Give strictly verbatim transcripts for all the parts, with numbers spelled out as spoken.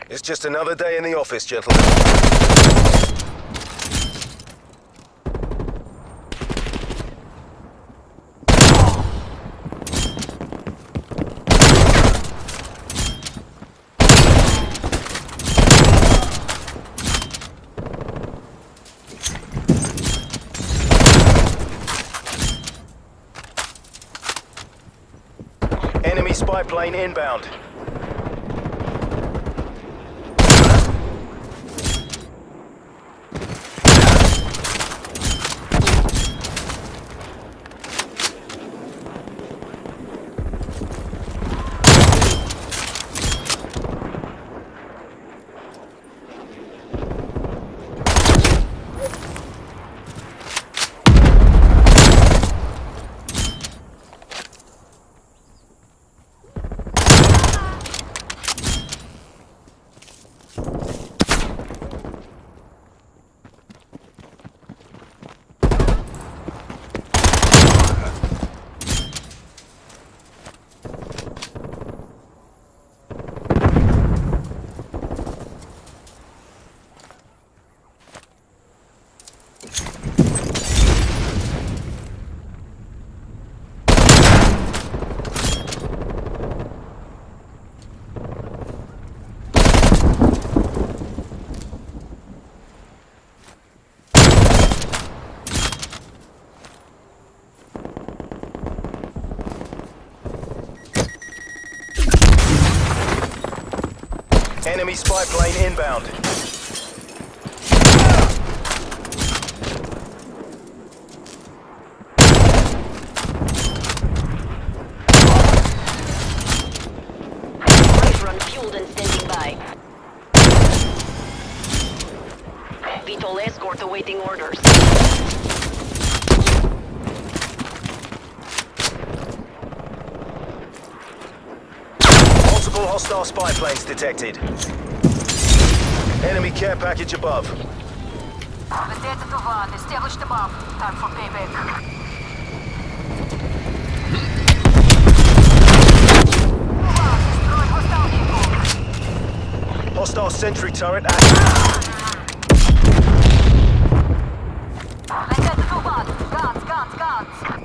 It's just another day in the office, gentlemen. Enemy spy plane inbound. Enemy spy plane inbound. Life run fueled and standing by. V TOL escort awaiting orders. Multiple hostile spy planes detected. Enemy care package above. Vendetta to one, established above. Time for payback. Destroy hostile vehicle. Hostile sentry turret active. Vendetta to one. Guns, guns, guns.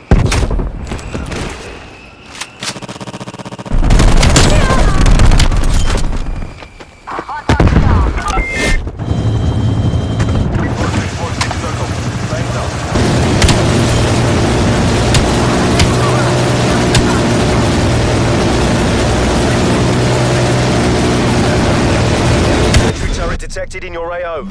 Detected in your A O.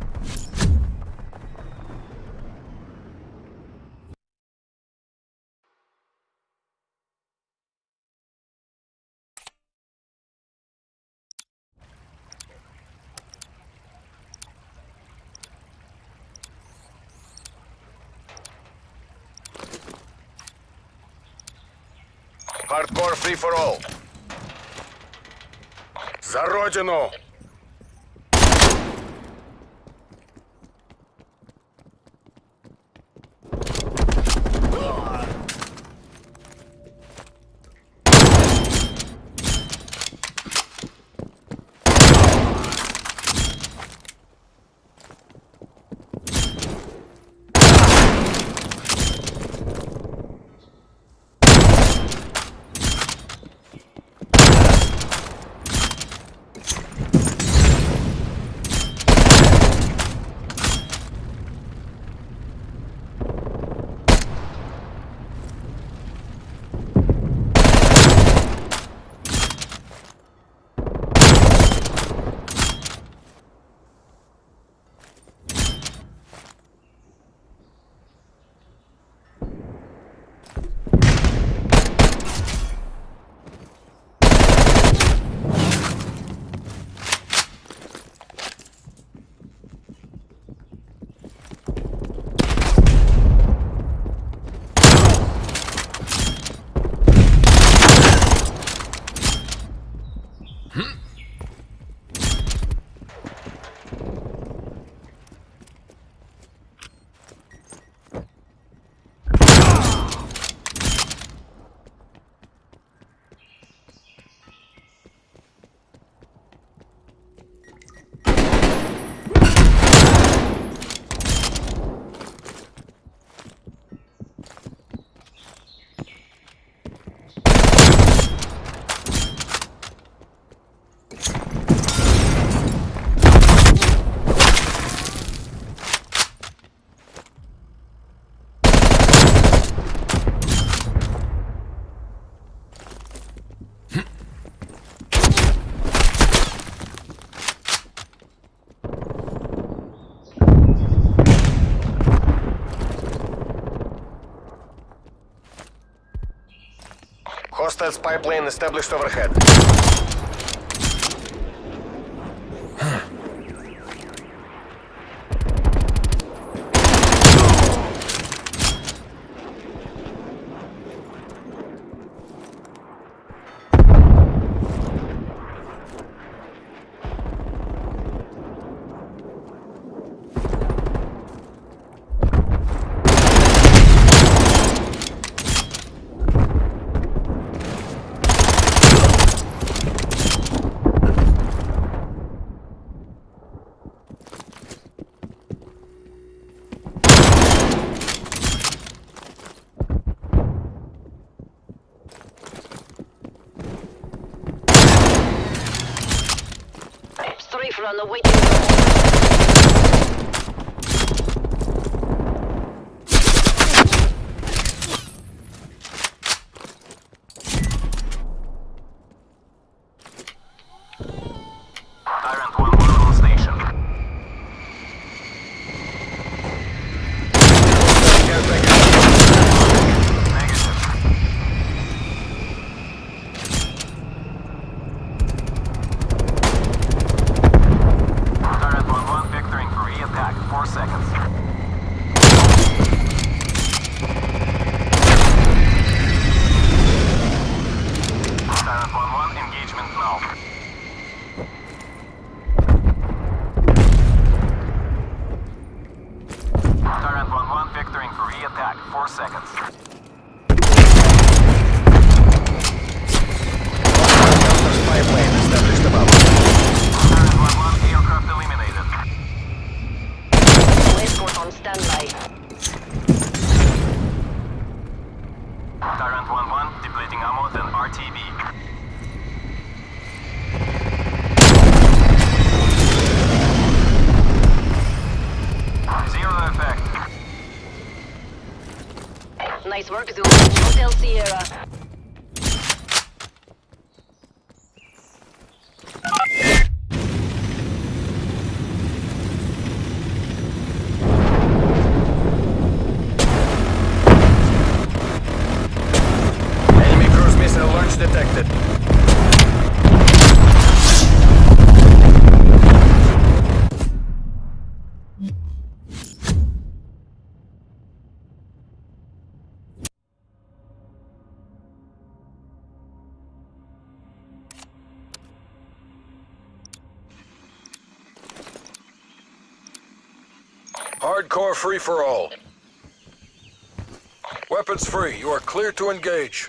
Hardcore free for all. За родину! Hostile spy plane established overhead. Strafe on the waiting room. Tyrant one one on station. Tyrant one one vectoring for re-attack. Four seconds. Tyrant one one engagement now. Tyrant one one vectoring for re-attack. Four seconds. Spy plane established above. Tyrant one one aircraft eliminated. Escort on standby. Tyrant one one depleting ammo then R T B. Zero effect. Nice work, Zulu. Hotel Sierra. Enemy cruise missile launch detected. Hardcore free-for-all. Weapons free. You are clear to engage.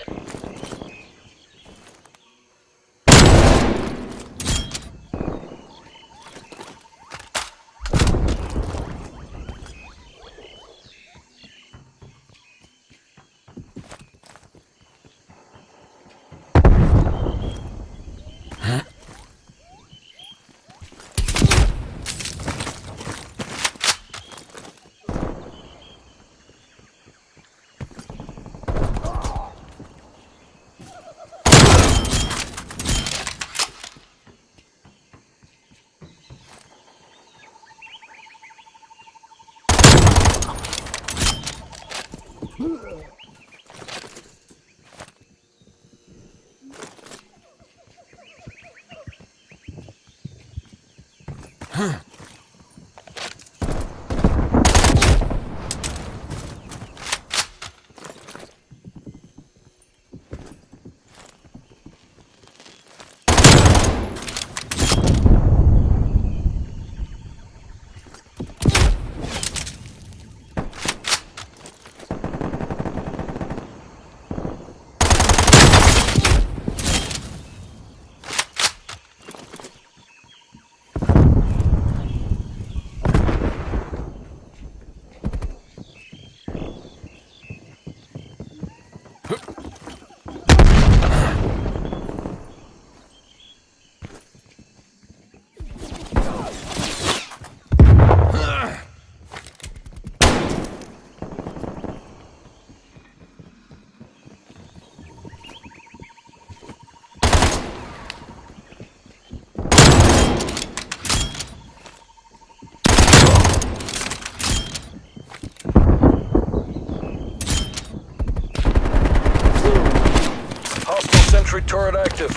sentry turret active.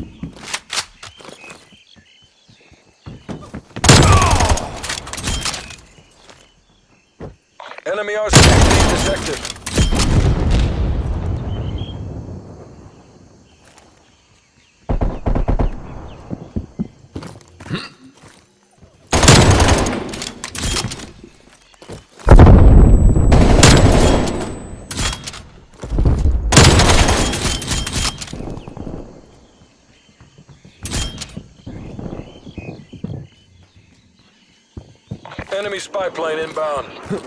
Enemy R C X detected. Enemy spy plane inbound.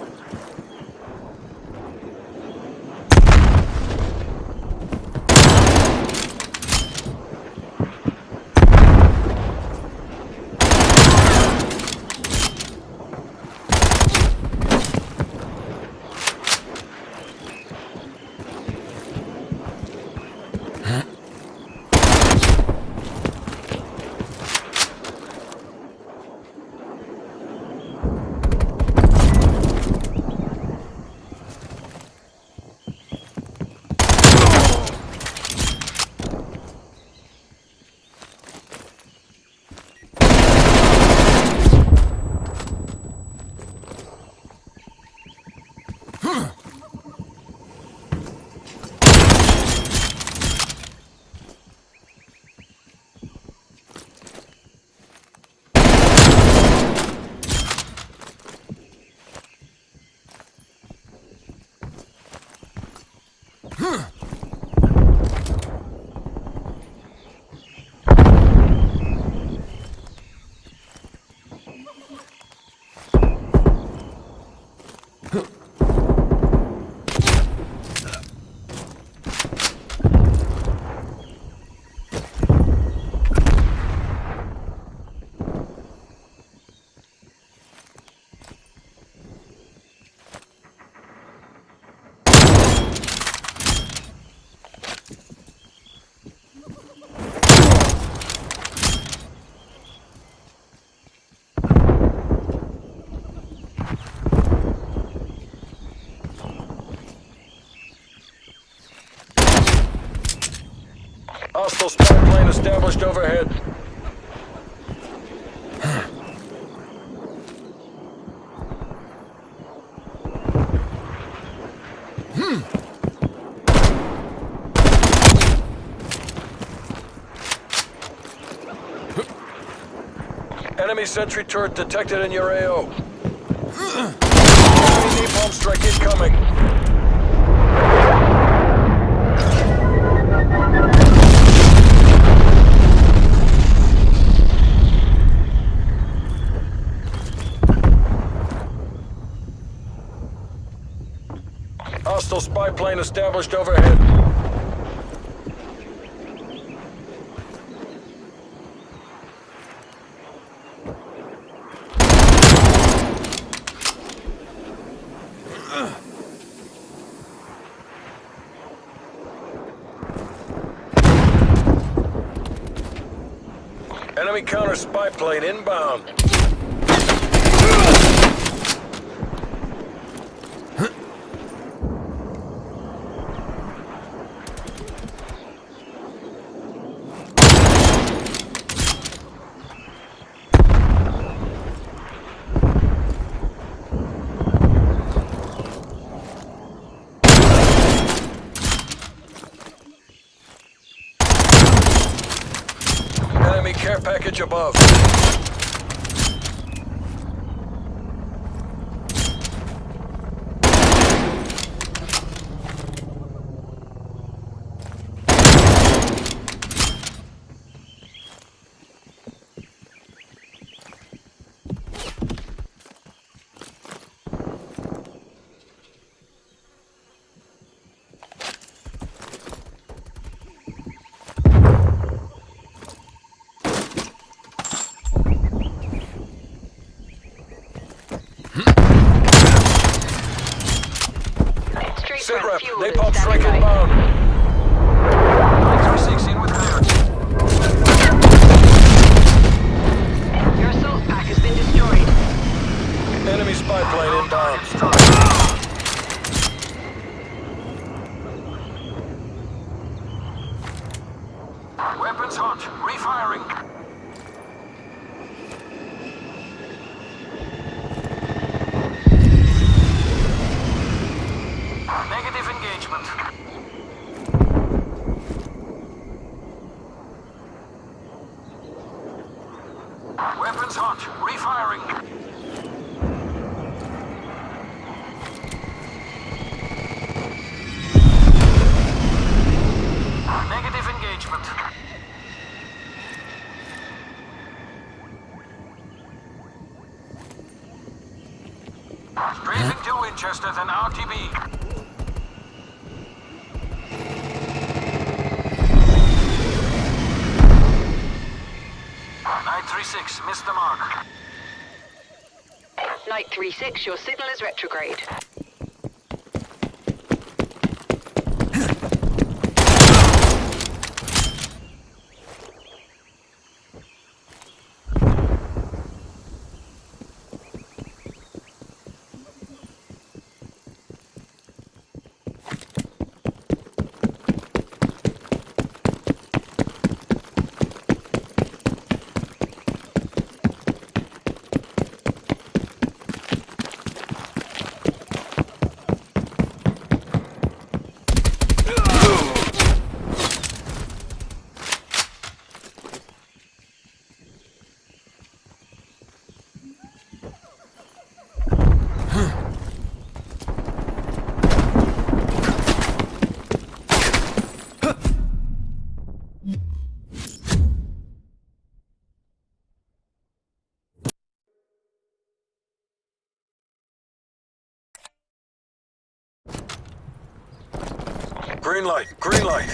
Hostile spy plane established overhead. Enemy sentry turret detected in your A O. Enemy napalm strike incoming. Hostile spy plane established overhead. Enemy counter spy plane inbound. Enemy care package above. Sit rep, napalm strike inbound. three six in with clearance. Your assault pack has been destroyed. Enemy spy plane inbound. hot. Refiring. Negative engagement. Weapons hot. Refiring. Negative engagement. Strafing to Winchester and R T B. nine three six, missed the mark. Knight three six, your signal is retrograde. Green light, green light.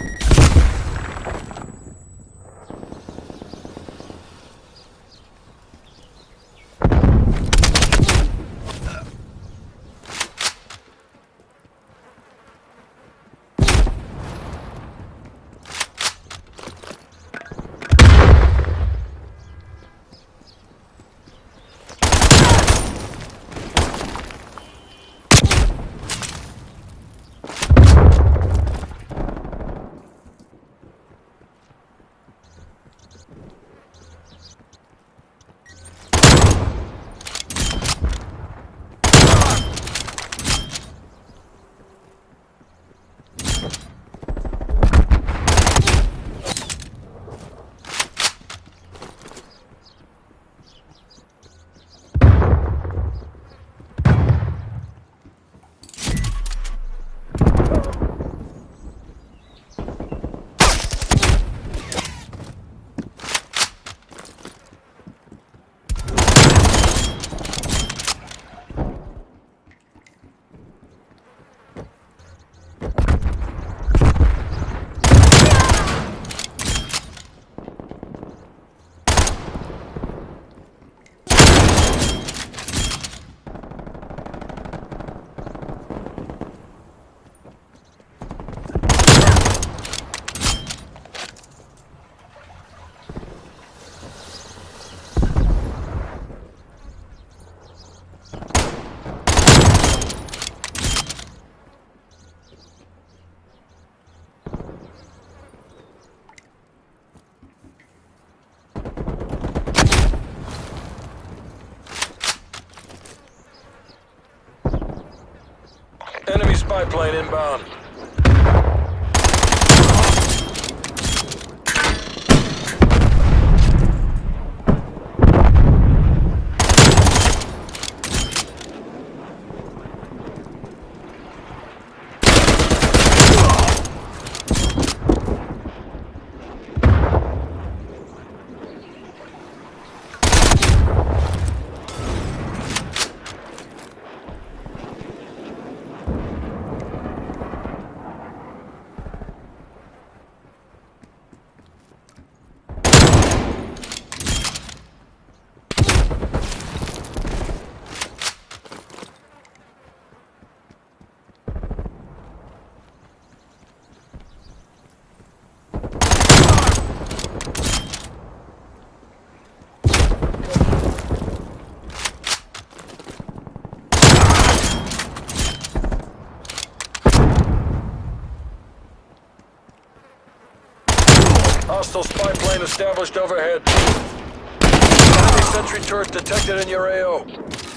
Enemy spy plane inbound. Hostile spy plane established overhead. Enemy sentry turret detected in your A O.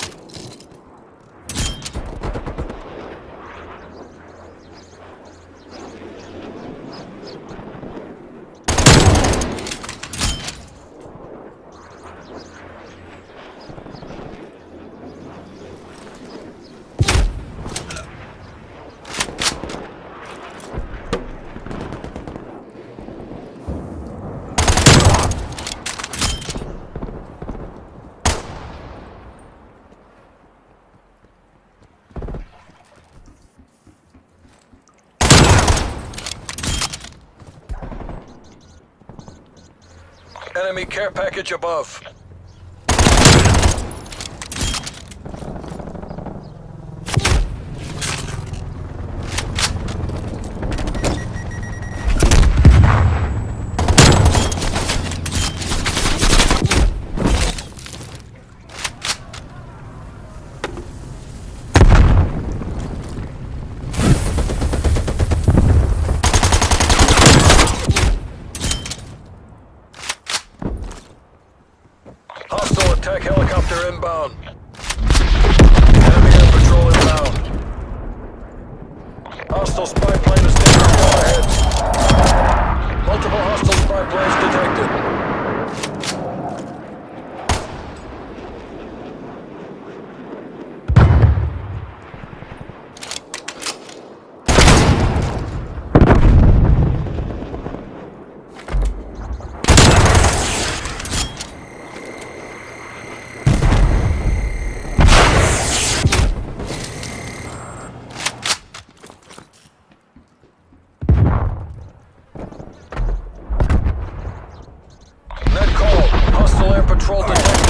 Enemy care package above. Hostile attack helicopter inbound. Enemy air patrol inbound. Hostile spy plane established overhead. Multiple hostile spy planes detected. Net call. Hostile air patrol detected.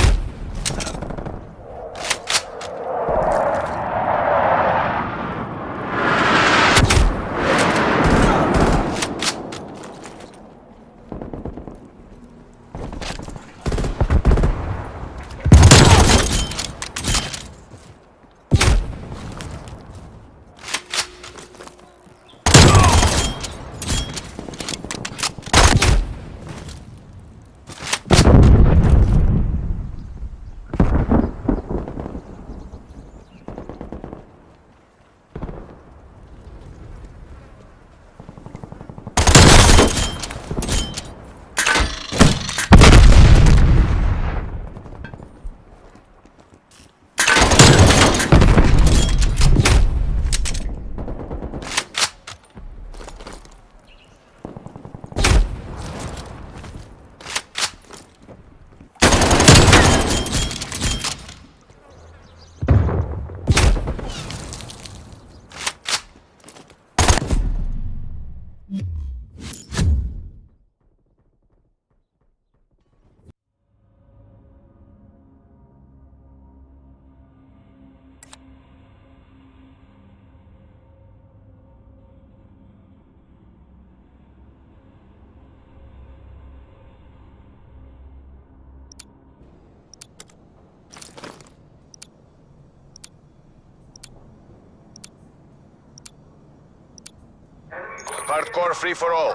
Hardcore free for all.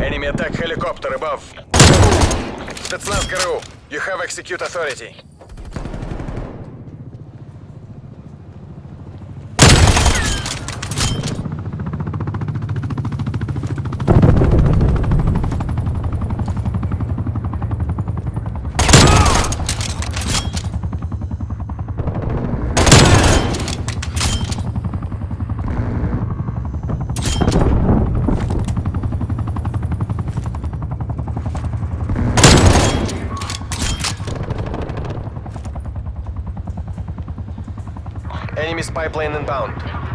Enemy attack helicopter above. Spetsnaz G R U, you have execute authority. Enemy spy plane inbound.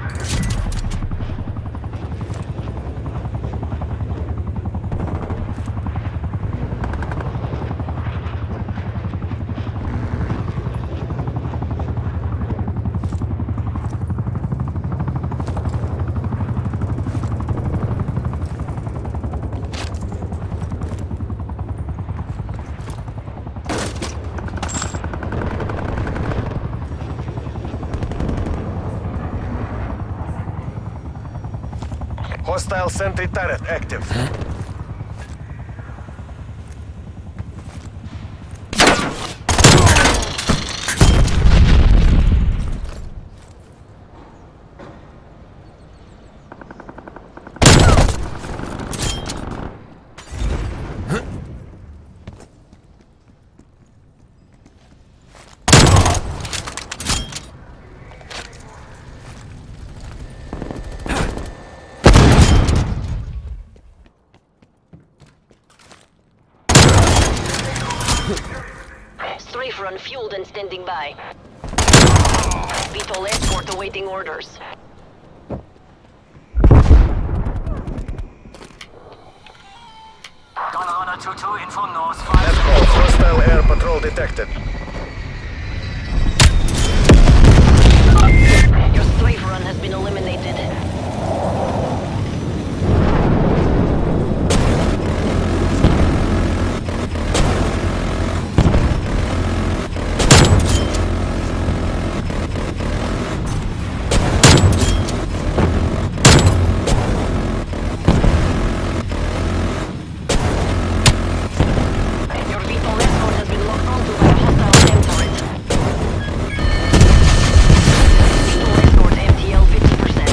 Hostile sentry turret active. Strafe run fueled and standing by. V TOL escort awaiting orders. Gunner Runner two two, info north Net five. call, hostile air patrol detected. Your strafe run has been eliminated. Your V TOL escort has been locked onto by a hostile stem turret. V TOL escort M T L fifty percent.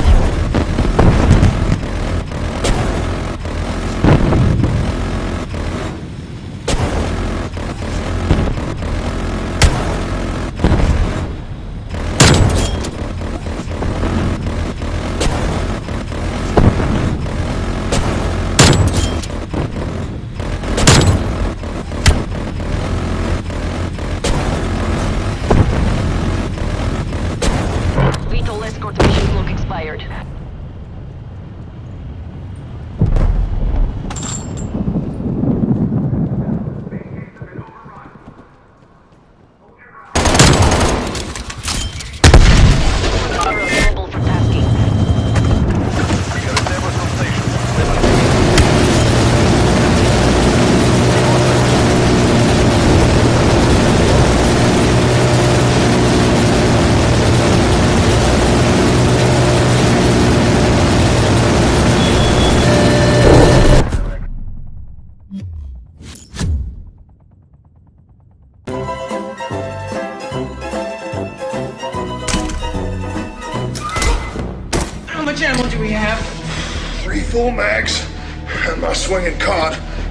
V TOL escort mission clock expired. You're available for tasking. Your endeavors on station. How much ammo do we have? Three full mags and my swinging cot.